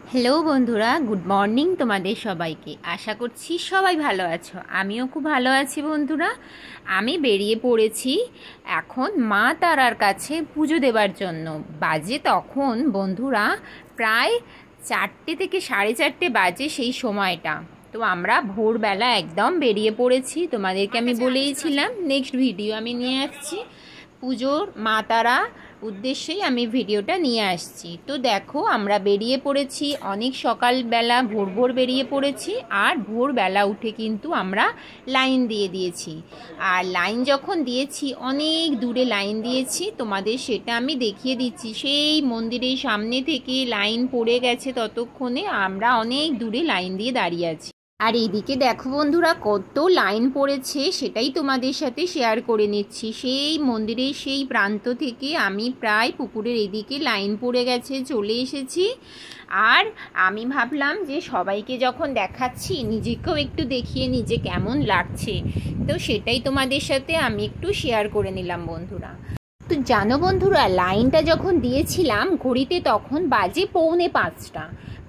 Hello বন্ধুরা, good morning তোমাদের সবাইকে। আশা করছি সবাই ভালো আছো। আমিও খুব ভালো আছি বন্ধুরা। আমি বেরিয়ে পড়েছি এখন মা তারার কাছে পুজো দেবার জন্য। বাজে তখন বন্ধুরা প্রায় 4টে থেকে 4:30 বাজে সেই সময়টা। তো আমরা ভোরবেলা একদম বেরিয়ে পড়েছি। তোমাদেরকে আমি বলেইছিলাম নেক্সট ভিডিও আমি নিয়ে আসছি। পুজোর মা তারা উদ্দেশ্যেই আমি ভিডিওটা নিয়ে আসছি। তো দেখো আমরা বেরিয়ে পড়েছি অনেক সকালবেলা, ভোর ভোর বেরিয়ে পড়েছি। আর ভোরবেলা উঠে কিন্তু আমরা লাইন দিয়ে দিয়েছি। আর লাইন যখন দিয়েছি অনেক দূরে লাইন দিয়েছি, তোমাদের সেটা আমি দেখিয়ে দিচ্ছি। সেই মন্দিরের সামনে থেকে লাইন পড়ে গেছে, ততক্ষণে আমরা অনেক দূরে লাইন দিয়ে দাঁড়িয়ে আছি। আর এইদিকে দেখো বন্ধুরা কত লাইন পড়েছে, সেটাই তোমাদের সাথে শেয়ার করে নিচ্ছি। সেই মন্দিরের সেই প্রান্ত থেকে আমি প্রায় পুকুরের এদিকে লাইন পড়ে গেছে চলে এসেছি। আর আমি ভাবলাম যে সবাইকে যখন দেখাচ্ছি নিজেকেও একটু দেখিয়ে নিজে কেমন লাগছে, তো সেটাই তোমাদের সাথে আমি একটু শেয়ার করে নিলাম বন্ধুরা। তো জানো বন্ধুরা, লাইনটা যখন দিয়েছিলাম ঘড়িতে তখন বাজে 4:45।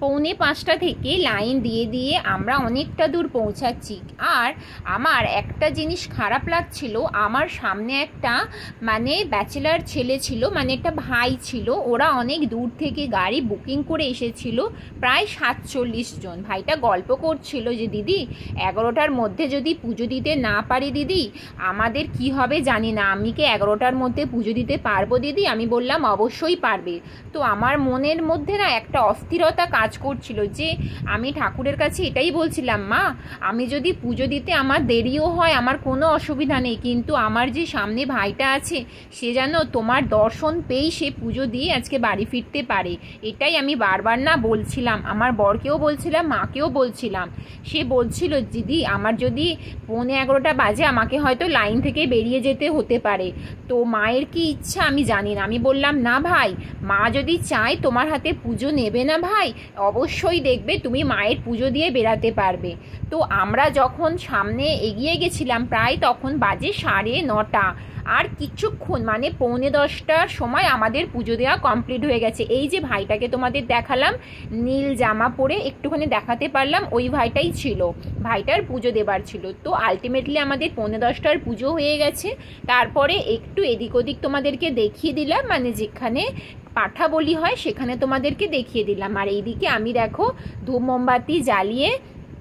4:45 থেকে লাইন দিয়ে দিয়ে আমরা অনেকটা দূর পৌঁছাচ্ছি। আর আমার একটা জিনিস খারাপ লাগছিল, আমার সামনে একটা ব্যাচেলার ছেলে ছিল, একটা ভাই ছিল। ওরা অনেক দূর থেকে গাড়ি বুকিং করে এসেছিল, প্রায় 47 জন। ভাইটা গল্প করছিল যে দিদি 11টার মধ্যে যদি পুজো দিতে না পারি দিদি, আমাদের কি হবে জানি না। আমি কি 11টার মধ্যে পুজো দিতে পারবো দিদি? আমি বললাম অবশ্যই পারবে। তো আমার মনের মধ্যে একটা অস্থিরতা কাজ করছিল, যে আমি ঠাকুরের কাছে এটাই বলছিলাম, মা আমি যদি পুজো দিতে আমার দেরিও হয় আমার কোনো অসুবিধা নেই, কিন্তু আমার যে সামনে ভাইটা আছে সে যেন তোমার দর্শন পেয়েই সে পুজো দিয়ে আজকে বাড়ি ফিরতে পারে। এটাই আমি বারবার বলছিলাম, আমার বরকেও বলছিলাম, মাকেও বলছিলাম। সে বলছিল দিদি আমার যদি 11:15 বাজে আমাকে হয়তো লাইন থেকে বেরিয়ে যেতে হতে পারে। তো মায়ের কি ইচ্ছা আমি জানি না। আমি বললাম না ভাই, মা যদি চায় তোমার হাতে পুজো নেবে না ভাই, অবশ্যই দেখবে তুমি মায়ের পুজো দিয়ে বেরাতে পারবে। তো আমরা যখন সামনে এগিয়ে গেছিলাম প্রায় তখন বাজে 9:30। আর কিছুক্ষণ 9:45টার সময় আমাদের পুজো দেওয়া কমপ্লিট হয়ে গেছে। এই যে ভাইটাকে তোমাদের দেখালাম নীল জামা পরে একটুখানি দেখাতে পারলাম, ওই ভাইটাই ছিল, ভাইটার পুজো দেবার ছিল। তো আলটিমেটলি আমাদের 9:45টার পুজো হয়ে গেছে। তারপরে একটু এদিক ওদিক তোমাদেরকে দেখিয়ে দিলাম, যেখানে পাঠা বলি হয় সেখানে তোমাদেরকে দেখিয়ে দিলাম। আর এইদিকে আমি দেখো ধূপ মোমবাতি জ্বালিয়ে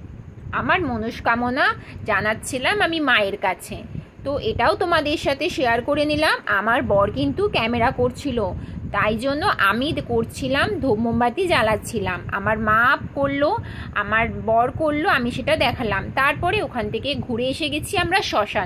আমার মনস্কামনা জানাচ্ছিলাম আমি মায়ের কাছে। তো এটাও তোমাদের সাথে শেয়ার করে নিলাম। আমার বর কিন্তু ক্যামেরা করছিল, তাই জন্য আমি করছিলাম, ধূপ মোমবাতি জ্বালাচ্ছিলাম। আমার মা করলো, আমার বর করলো, আমি সেটা দেখালাম। তারপরে ওখান থেকে ঘুরে এসে গেছি আমরা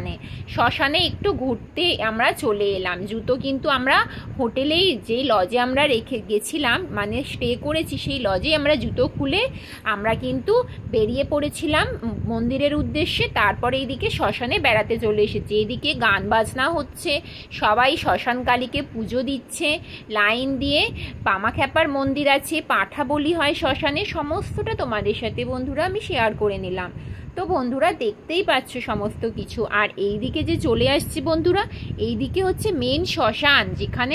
শ্মশানে একটু ঘুরতে আমরা চলে এলাম। জুতো কিন্তু আমরা হোটেলেই, যে লজে আমরা রেখে গেছিলাম স্টে করেছি, সেই লজে আমরা জুতো খুলে আমরা কিন্তু বেরিয়ে পড়েছিলাম মন্দিরের উদ্দেশ্যে। তারপরে এইদিকে শ্মশানে বেড়াতে চলে এসেছি। এদিকে গান বাজনা হচ্ছে, সবাই শ্মশান কালীকে পুজো দিচ্ছে লাইন দিয়ে। পামাখ্যাপার মন্দির আছে, পাঠা বলি হয় শ্মশানে, সমস্তটা তোমাদের সাথে বন্ধুরা আমি শেয়ার করে নিলাম। তো বন্ধুরা দেখতেই পাচ্ছ সমস্ত কিছু। আর এইদিকে যে চলে আসছি বন্ধুরা, এইদিকে হচ্ছে মেন শ্মশান, যেখানে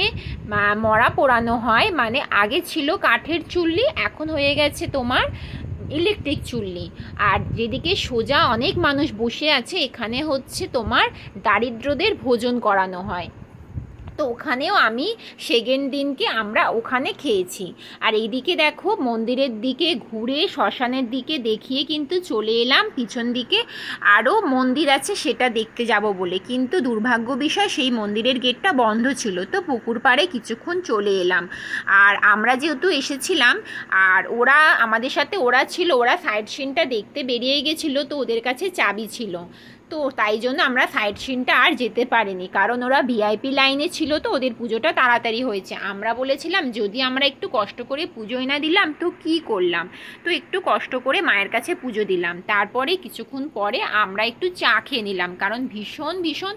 মরা পোড়ানো হয়। আগে ছিল কাঠের চুল্লি, এখন হয়ে গেছে তোমার ইলেকট্রিক চুল্লি। আর যেদিকে সোজা অনেক মানুষ বসে আছে, এখানে হচ্ছে তোমার দারিদ্রদের ভোজন করানো হয়। তো ওখানেও আমি সেকেন্ড দিনকে আমরা ওখানে খেয়েছি। আর এইদিকে দেখো মন্দিরের দিকে ঘুরে শ্মশানের দিকে দেখিয়ে কিন্তু চলে এলাম পিছন দিকে আরও মন্দির আছে সেটা দেখতে যাব বলে, কিন্তু দুর্ভাগ্য বিষয় সেই মন্দিরের গেটটা বন্ধ ছিল। তো পুকুর পাড়ে কিছুক্ষণ চলে এলাম। আর আমরা যেহেতু এসেছিলাম আর ওরা আমাদের সাথে ওরা ছিল, ওরা সাইড সিনটা দেখতে বেরিয়ে গেছিলো, তো ওদের কাছে চাবি ছিল। তো তাই জন্য আমরা সাইড সিনটা আর যেতে পারিনি, কারণ ওরা ভিআইপি লাইনে ছিল, তো ওদের পুজোটা তাড়াতাড়ি হয়েছে। আমরা বলেছিলাম যদি আমরা একটু কষ্ট করে পুজোই না দিলাম তো কি করলাম, তো একটু কষ্ট করে মায়ের কাছে পুজো দিলাম। তারপরে কিছুক্ষণ পরে আমরা একটু চা খেয়ে নিলাম, কারণ ভীষণ ভীষণ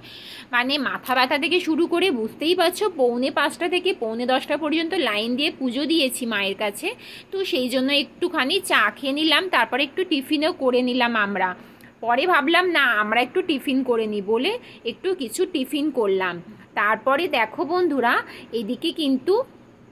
মাথা ব্যথা থেকে শুরু করে বুঝতেই পারছো 4:45 থেকে 9:45 পর্যন্ত লাইন দিয়ে পুজো দিয়েছি মায়ের কাছে। তো সেই জন্য একটুখানি চা খেয়ে নিলাম, তারপরে একটু টিফিনও করে নিলাম আমরা। পরে ভাবলাম না আমরা একটু টিফিন করে নিই বলে একটু কিছু টিফিন করলাম। তারপরে দেখো বন্ধুরা এদিকে কিন্তু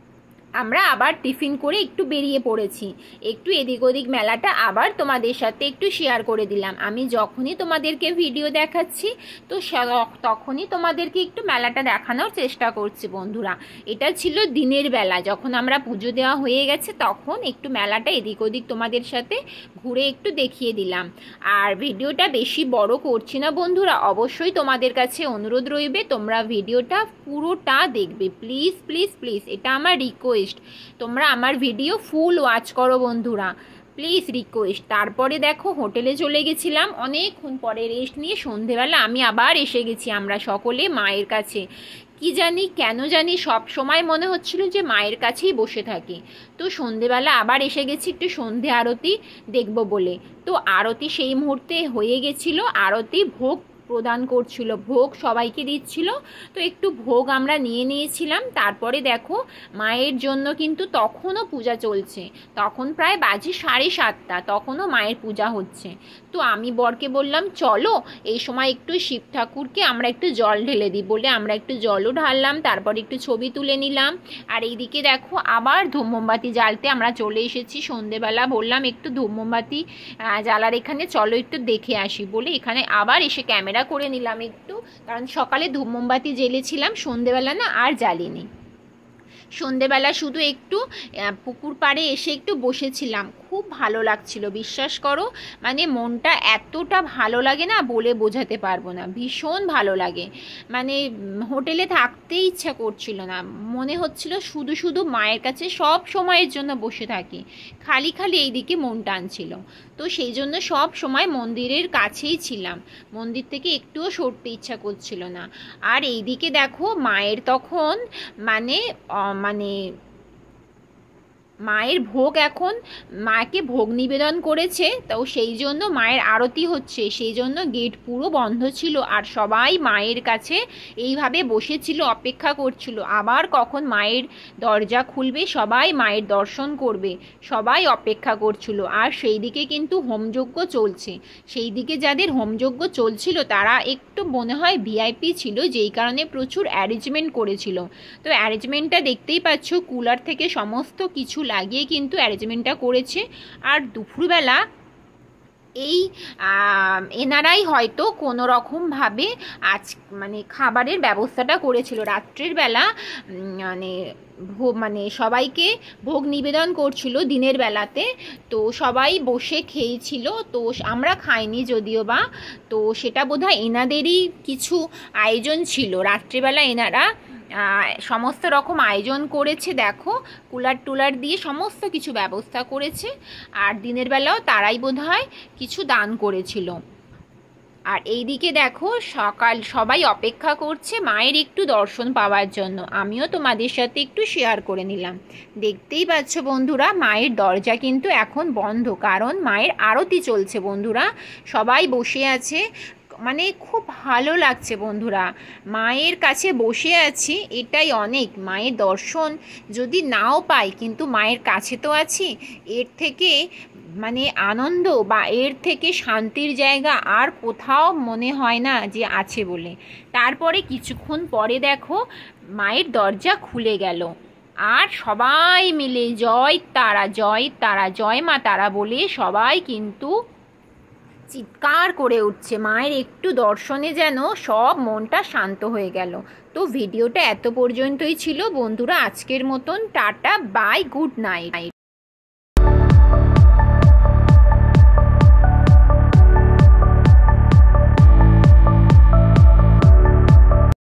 আমরা আবার টিফিন করে একটু বেরিয়ে পড়েছি, একটু এদিক ওদিক মেলাটা আবার তোমাদের সাথে একটু শেয়ার করে দিলাম। আমি যখনই তোমাদেরকে ভিডিও দেখাচ্ছি তো তখনই তোমাদেরকে একটু মেলাটা দেখানোর চেষ্টা করছি বন্ধুরা। এটা ছিল দিনের বেলা, যখন আমরা পুজো দেওয়া হয়ে গেছে তখন একটু মেলাটা এদিক ওদিক তোমাদের সাথে ঘুরে একটু দেখিয়ে দিলাম। আর ভিডিওটা বেশি বড় করছি না বন্ধুরা, অবশ্যই তোমাদের কাছে অনুরোধ রইবে তোমরা ভিডিওটা পুরোটা দেখবে, প্লিজ প্লিজ প্লিজ, এটা আমার রিকোয়েস্ট। তোমরা আমার ভিডিও ফুল ওয়াচ করো বন্ধুরা, প্লিজ রিকোয়েস্ট। তারপরে দেখো হোটেলে চলে গেছিলাম, অনেকক্ষণ পরে রেস্ট নিয়ে সন্ধেবেলা আমি আবার এসে গেছি আমরা সকলে মায়ের কাছে। কি জানি কেন জানি সব সময় মনে হচ্ছিল যে মায়ের কাছেই বসে থাকি। তো সন্ধেবেলা আবার এসে গেছি একটু সন্ধে আরতি দেখব বলে। তো আরতি সেই মুহূর্তে হয়ে গেছিল, আরতি ভোগ প্রদান করছিল, ভোগ সবাইকে দিচ্ছিল। তো একটু ভোগ আমরা নিয়ে নিয়েছিলাম। তারপরে দেখো মায়ের জন্য কিন্তু তখনও পূজা চলছে, তখন প্রায় বাজে 7:30, তখনও মায়ের পূজা হচ্ছে। তো আমি বরকে বললাম চলো এই সময় একটু শিব ঠাকুরকে আমরা একটু জল ঢেলে দিই বলে আমরা একটু জলও ঢাললাম, তারপর একটু ছবি তুলে নিলাম। আর এইদিকে দেখো আবার ধূপ মোমবাতি জ্বালতে আমরা চলে এসেছি সন্ধেবেলা। বললাম একটু ধূপ মোমবাতি জ্বালার এখানে চলো একটু দেখে আসি বলে এখানে আবার এসে ক্যামেরা করে নিলাম একটু, কারণ সকালে ধূপ মোমবাতি জ্বেলেছিলাম, সন্ধেবেলা না আর জ্বালিনি। সন্ধেবেলা শুধু একটু পুকুর পাড়ে এসে একটু বসেছিলাম, খুব ভালো লাগছিল বিশ্বাস করো। মানে মনটা এতটা ভালো লাগে না বলে বোঝাতে পারবো না, ভীষণ ভালো লাগে। মানে হোটেলে থাকতেই ইচ্ছা করছিল না, মনে হচ্ছিল শুধু শুধু মায়ের কাছে সব সময়ের জন্য বসে থাকি, খালি খালি এইদিকে মন টানছিল। তো সেই জন্য সব সময় মন্দিরের কাছেই ছিলাম, মন্দির থেকে একটুও সরতে ইচ্ছা করছিল না। আর এইদিকে দেখো মায়ের তখন মানে মায়ের ভোগ, এখন মাকে ভোগ নিবেদন করেছে, তো সেই জন্য মায়ের আরতি হচ্ছে, সেই জন্য গেট পুরো বন্ধ ছিল। আর সবাই মায়ের কাছে এইভাবে বসেছিল, অপেক্ষা করছিল আবার কখন মায়ের দরজা খুলবে, সবাই মায়ের দর্শন করবে, সবাই অপেক্ষা করছিল। আর সেই দিকে কিন্তু হোমযজ্ঞ চলছে, সেই দিকে যাদের হোমযজ্ঞ চলছিল তারা একটু মনে হয় ভিআইপি ছিল, যেই কারণে প্রচুর অ্যারেঞ্জমেন্ট করেছিল। তো অ্যারেঞ্জমেন্টটা দেখতেই পাচ্ছ, কুলার থেকে সমস্ত কিছু লাগিয়ে কিন্তু অ্যারেঞ্জমেন্টটা করেছে। আর দুপুরবেলা এই এনারাই হয়তো কোনো রকমভাবে মানে খাবারের ব্যবস্থাটা করেছিল রাত্রের বেলা, মানে সবাইকে ভোগ নিবেদন করছিল দিনের বেলাতে। তো সবাই বসে খেয়েছিল, তো আমরা খাইনি যদিও বা, তো সেটা বোধহয় এনাদেরই কিছু আয়োজন ছিল। রাত্রিবেলা এনারা সমস্ত রকম আয়োজন করেছে, দেখো কুলার টুলার দিয়ে সমস্ত কিছু ব্যবস্থা করেছে। আর দিনের বেলাও তারাই বোধহয় কিছু দান করেছিল। আর এইদিকে দেখো সকাল সবাই অপেক্ষা করছে মায়ের একটু দর্শন পাওয়ার জন্য, আমিও তোমাদের সাথে একটু শেয়ার করে নিলাম। দেখতেই পাচ্ছ বন্ধুরা মায়ের দরজা কিন্তু এখন বন্ধ, কারণ মায়ের আরতি চলছে বন্ধুরা, সবাই বসে আছে। মানে খুব ভালো লাগছে বন্ধুরা, মায়ের কাছে বসে আছি এটাই অনেক। মায়ের দর্শন যদি নাও পাই কিন্তু মায়ের কাছে তো আছি, এর থেকে মানে আনন্দ বা এর থেকে শান্তির জায়গা আর কোথাও মনে হয় না যে আছে বলে। তারপরে কিছুক্ষণ পরে দেখো মায়ের দরজা খুলে গেল, আর সবাই মিলে জয় তারা জয় তারা জয় মা তারা বলে সবাই কিন্তু চিৎকার করে উঠছে। মায়ের একটু দর্শনে যেন সব মনটা শান্ত হয়ে গেল। তো ভিডিওটা এত পর্যন্তই ছিল বন্ধুরা, আজকের মতন টাটা বাই, গুড নাইট।